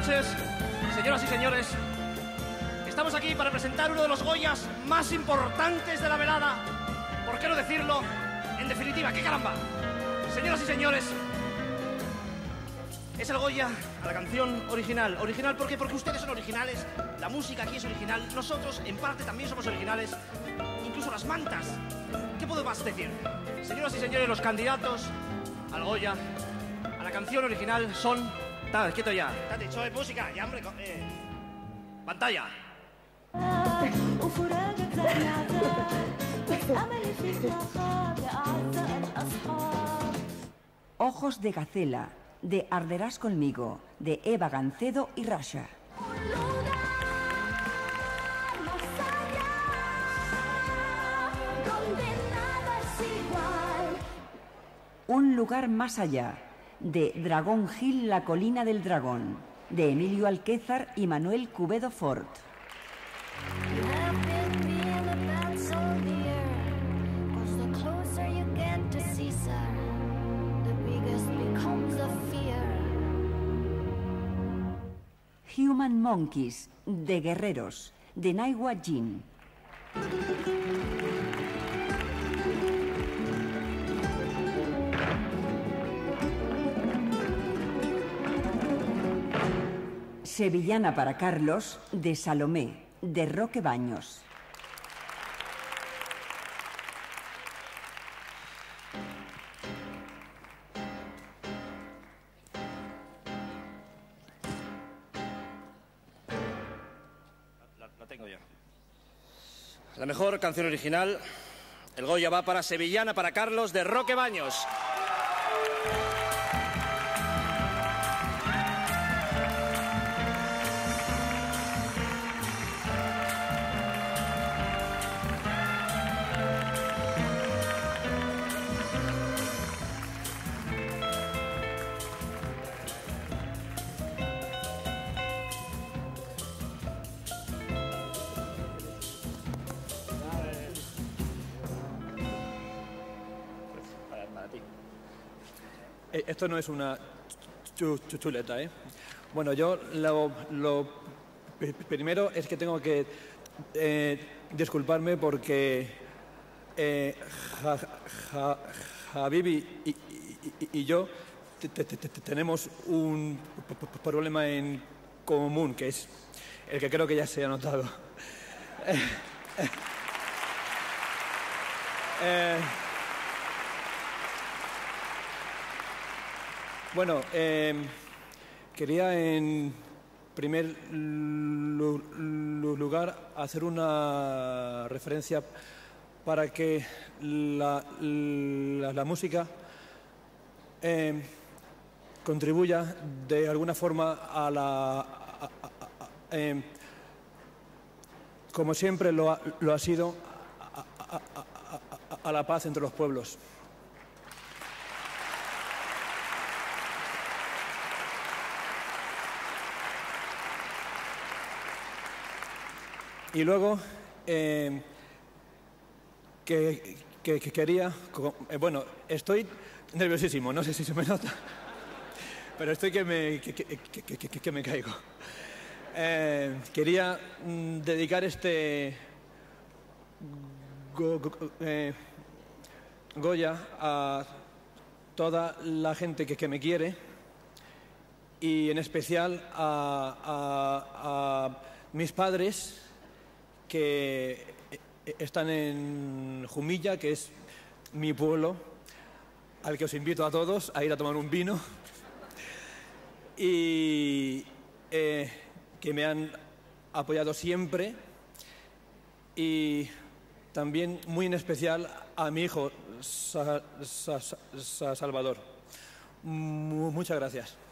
noches, señoras y señores. Estamos aquí para presentar uno de los Goyas más importantes de la velada. ¿Por qué no decirlo? En definitiva, ¡qué caramba! Señoras y señores, es el Goya a la canción original. ¿Original por qué? Porque ustedes son originales, la música aquí es original, nosotros en parte también somos originales, incluso las mantas. ¿Qué puedo más decir? Señoras y señores, los candidatos al Goya a la canción original son... Quieto ya. Date, soy música, ya hombre. Pantalla. Ojos de Gacela, de Arderás conmigo, de Eva Gancedo y Rasha. Un lugar más allá, de Dragón Gil, la colina del dragón, de Emilio Alquézar y Manuel Cubedo Fort. Human Monkeys, de Guerreros, de Naiwa Jin. Sevillana para Carlos, de Salomé, de Roque Baños. La tengo ya. La mejor canción original, el Goya va para Sevillana para Carlos, de Roque Baños. Esto no es una chuleta, ¿eh? Bueno, yo lo primero es que tengo que disculparme porque Habibi y yo tenemos un problema en común, que es el que creo que ya se ha notado. Bueno, quería en primer lugar hacer una referencia para que la música contribuya de alguna forma a como siempre lo ha sido, a la paz entre los pueblos. Y luego, que quería... bueno, estoy nerviosísimo, no sé si se me nota, pero estoy que me caigo. Quería dedicar este Goya a toda la gente que me quiere y en especial a mis padres, que están en Jumilla, que es mi pueblo, al que os invito a todos a ir a tomar un vino, y que me han apoyado siempre, y también muy en especial a mi hijo Salvador. Muchas gracias.